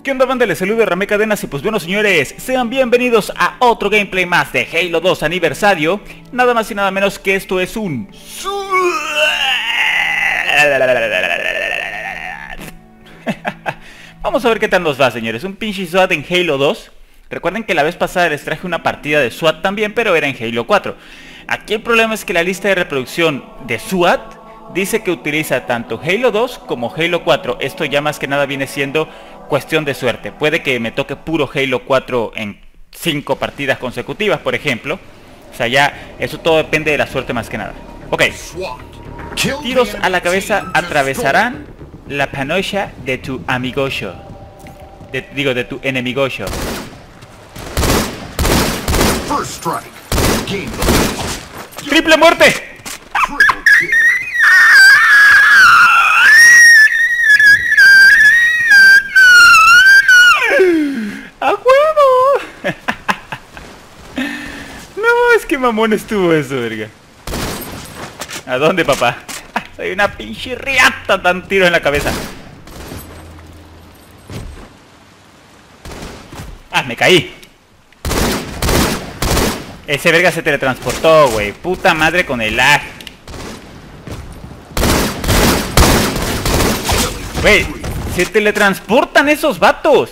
¿Qué onda, banda? Les saluda Ramé Cadenas y pues bueno, señores, sean bienvenidos a otro gameplay más de Halo 2 aniversario. Nada más y nada menos que esto es un... Vamos a ver qué tal nos va, señores. Un pinche SWAT en Halo 2. Recuerden que la vez pasada les traje una partida de SWAT también, pero era en Halo 4. Aquí el problema es que la lista de reproducción de SWAT dice que utiliza tanto Halo 2 como Halo 4. Esto ya más que nada viene siendo cuestión de suerte. Puede que me toque puro Halo 4 en 5 partidas consecutivas, por ejemplo. O sea, ya eso todo depende de la suerte más que nada. Ok. Tiros a la cabeza atravesarán la panocha de tu amigocho. De tu enemigocho. ¡Triple muerte! ¡A huevo! No, es que mamón estuvo eso, verga. ¿A dónde, papá? Soy una pinche riata, tan tiro en la cabeza. Ah, me caí. Ese verga se teletransportó, güey. Puta madre con el lag. Güey, se teletransportan esos vatos.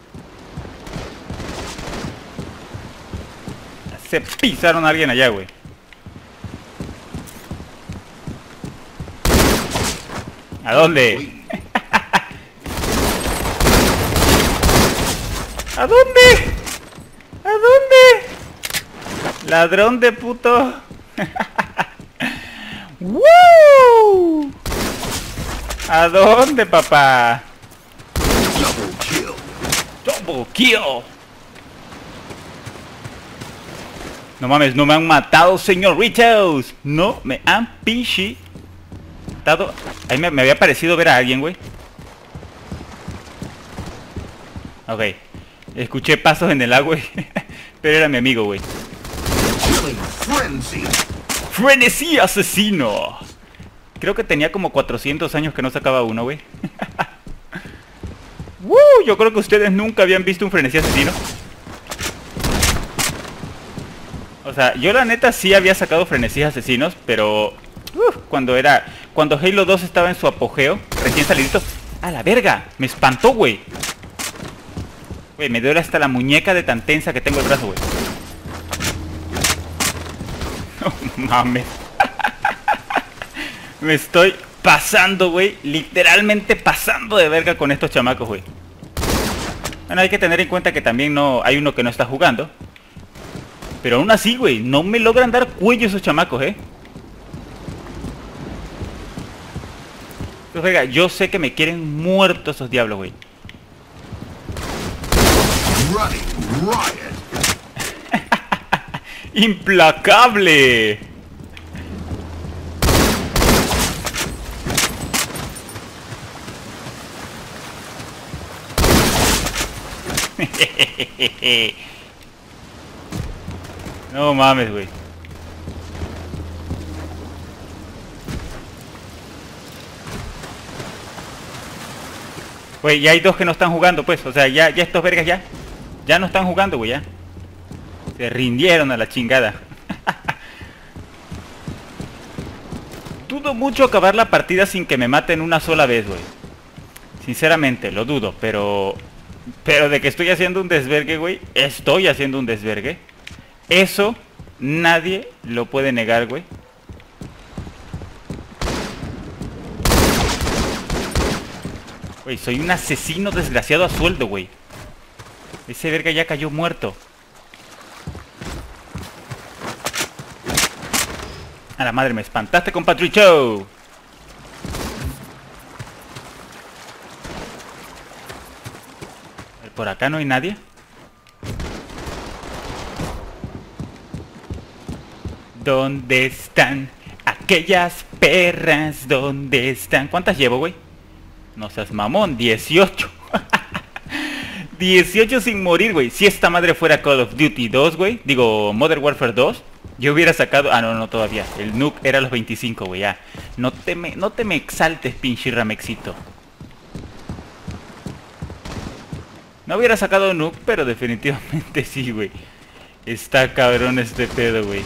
Se pisaron a alguien allá, güey. ¿A dónde? ¿A dónde? ¿A dónde? Ladrón de puto. ¡Woo! ¿A dónde, papá? Double kill. Double kill. No mames, no me han matado, señoritos. No me han pinche matado. Ahí me había parecido ver a alguien, güey. Ok. Escuché pasos en el agua, güey. Pero era mi amigo, güey. Frenesí asesino. Creo que tenía como 400 años que no sacaba uno, güey. Yo creo que ustedes nunca habían visto un frenesí asesino. O sea, yo la neta sí había sacado frenesí asesinos, pero... cuando Halo 2 estaba en su apogeo, recién salidito. ¡A la verga! Me espantó, güey. Güey, me duele hasta la muñeca de tan tensa que tengo el brazo, güey. No mames. Me estoy pasando, güey. Literalmente pasando de verga con estos chamacos, güey. Bueno, hay que tener en cuenta que también no hay uno que no está jugando. Pero aún así, güey, no me logran dar cuello esos chamacos, Pues, oiga, yo sé que me quieren muertos esos diablos, güey. ¡Implacable! No mames, güey. Güey, ya hay dos que no están jugando, pues. O sea, ya estos vergas ya no están jugando, güey, ya. Se rindieron a la chingada. Dudo mucho acabar la partida sin que me maten una sola vez, güey. Sinceramente, lo dudo, pero de que estoy haciendo un desvergue, güey. Estoy haciendo un desvergue. Eso nadie lo puede negar, güey. Güey, soy un asesino desgraciado a sueldo, güey. Ese verga ya cayó muerto. A la madre, me espantaste, compatricho. Por acá no hay nadie. ¿Dónde están aquellas perras? ¿Dónde están? ¿Cuántas llevo, güey? No seas mamón, 18. 18 sin morir, güey. Si esta madre fuera Call of Duty 2, güey. Digo, Modern Warfare 2. Yo hubiera sacado... Ah, no, todavía. El nuke era los 25, güey, ya. No te me exaltes, pinche Ramexito. No hubiera sacado nuke, pero definitivamente sí, güey. Está cabrón este pedo, güey.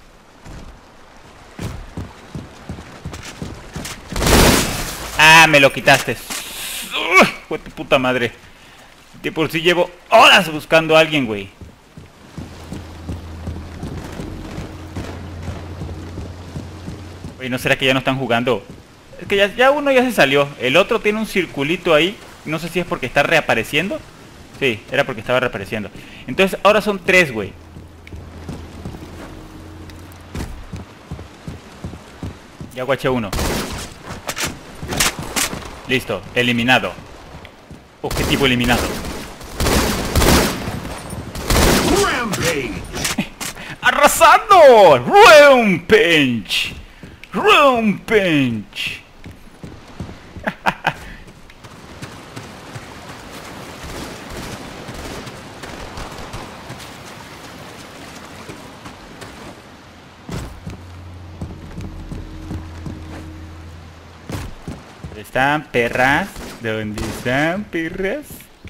Ah, me lo quitaste. Fue tu puta madre. De por sí llevo horas buscando a alguien, güey. Güey, ¿no será que ya no están jugando? Es que ya uno ya se salió. El otro tiene un circulito ahí. No sé si es porque está reapareciendo. Sí, era porque estaba reapareciendo. Entonces ahora son 3, güey. Ya guaché uno. Listo, eliminado. Objetivo eliminado. ¡Arrasando! ¡Rampage! ¡Rampage! ¿Dónde están, perras? ¿Dónde están, perras?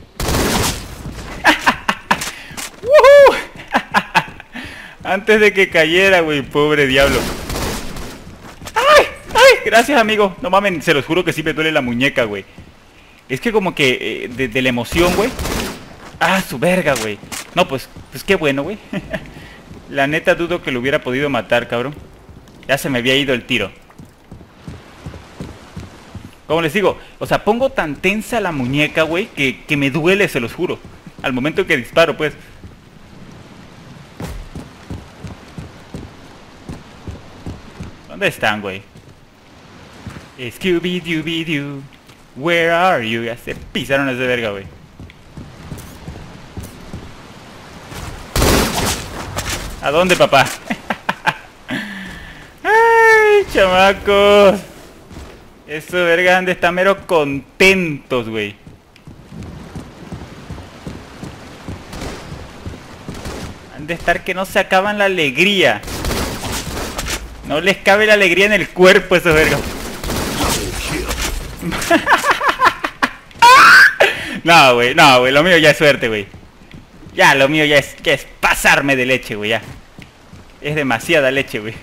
¡Woohoo! Antes de que cayera, güey, pobre diablo. ¡Ay! ¡Ay! Gracias, amigo. No mamen, se los juro que sí me duele la muñeca, güey. Es que como que de la emoción, güey. ¡Ah, su verga, güey! No, pues qué bueno, güey. La neta dudo que lo hubiera podido matar, cabrón. Ya se me había ido el tiro. Como les digo, o sea, pongo tan tensa la muñeca, güey, que me duele, se los juro. Al momento que disparo, pues. ¿Dónde están, güey? Scooby-Dooby-Doo, where are you? Ya se pisaron ese verga, güey. ¿A dónde, papá? ¡Ay, chamacos! Estos vergas han de estar mero contentos, güey. Han de estar que no se acaban la alegría. No les cabe la alegría en el cuerpo a esos vergas. No, güey, lo mío ya es suerte, güey. Ya, lo mío ya es pasarme de leche, güey, ya. Es demasiada leche, güey.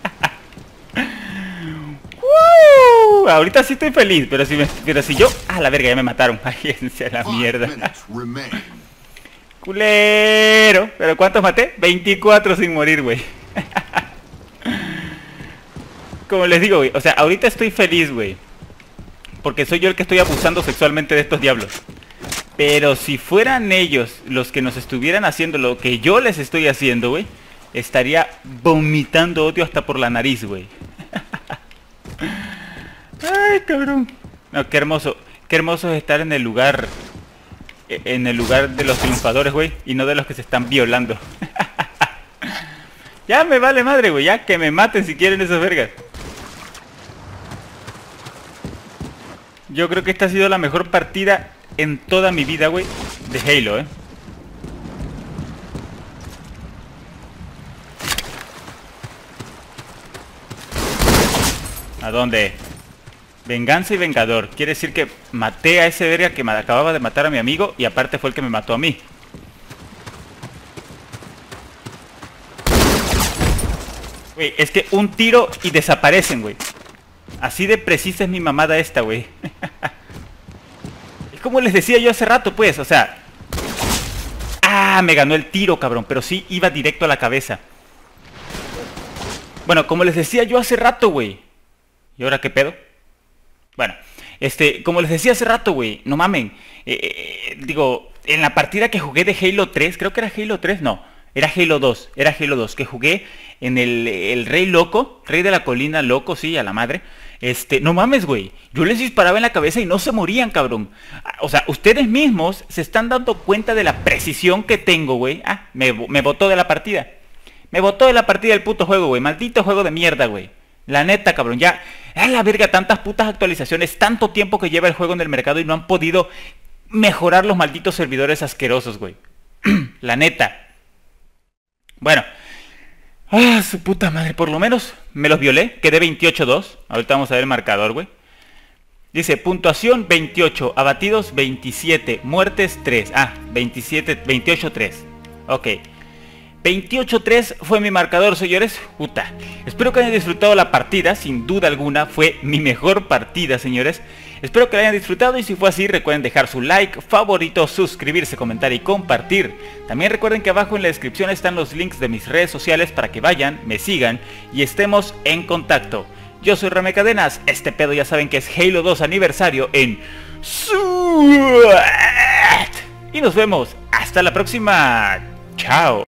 Ahorita sí estoy feliz, pero si yo... Ah, la verga, ya me mataron. Váyanse a la mierda. Culero. ¿Pero cuántos maté? 24 sin morir, güey. Como les digo, güey, o sea, ahorita estoy feliz, güey. Porque soy yo el que estoy abusando sexualmente de estos diablos. Pero si fueran ellos los que nos estuvieran haciendo lo que yo les estoy haciendo, güey, estaría vomitando odio hasta por la nariz, güey. Ay, cabrón. No, qué hermoso. Qué hermoso es estar en el lugar... En el lugar de los triunfadores, güey. Y no de los que se están violando. Ya me vale madre, güey. Ya que me maten si quieren esas vergas. Yo creo que esta ha sido la mejor partida en toda mi vida, güey, de Halo, ¿A dónde? Venganza y vengador. Quiere decir que maté a ese verga que me acababa de matar a mi amigo y aparte fue el que me mató a mí. Güey, es que un tiro y desaparecen, güey. Así de precisa es mi mamada esta, güey. Es como les decía yo hace rato, pues, o sea... Ah, me ganó el tiro, cabrón, pero sí iba directo a la cabeza. Bueno, como les decía yo hace rato, güey. ¿Y ahora qué pedo? Bueno, como les decía hace rato, güey, no mamen. Digo, en la partida que jugué de Halo 3, creo que era Halo 3, no. Era Halo 2, que jugué en el Rey Loco, Rey de la Colina Loco, sí, a la madre. No mames, güey. Yo les disparaba en la cabeza y no se morían, cabrón. O sea, ustedes mismos se están dando cuenta de la precisión que tengo, güey. Ah, me botó de la partida. Me botó de la partida el puto juego, güey. Maldito juego de mierda, güey. La neta, cabrón. Ya, a la verga, tantas putas actualizaciones, tanto tiempo que lleva el juego en el mercado y no han podido mejorar los malditos servidores asquerosos, güey. La neta. Bueno. Ah, su puta madre. Por lo menos me los violé. Quedé 28-2. Ahorita vamos a ver el marcador, güey. Dice, puntuación 28, abatidos 27, muertes 3. 27, 28-3. Ok. 28-3 fue mi marcador, señores. Puta. Espero que hayan disfrutado la partida. Sin duda alguna fue mi mejor partida, señores. Espero que la hayan disfrutado y si fue así recuerden dejar su like, favorito, suscribirse, comentar y compartir. También recuerden que abajo en la descripción están los links de mis redes sociales para que vayan, me sigan y estemos en contacto. Yo soy Rame Cadenas, este pedo ya saben que es Halo 2 aniversario en SWAT. Y nos vemos, hasta la próxima, chao.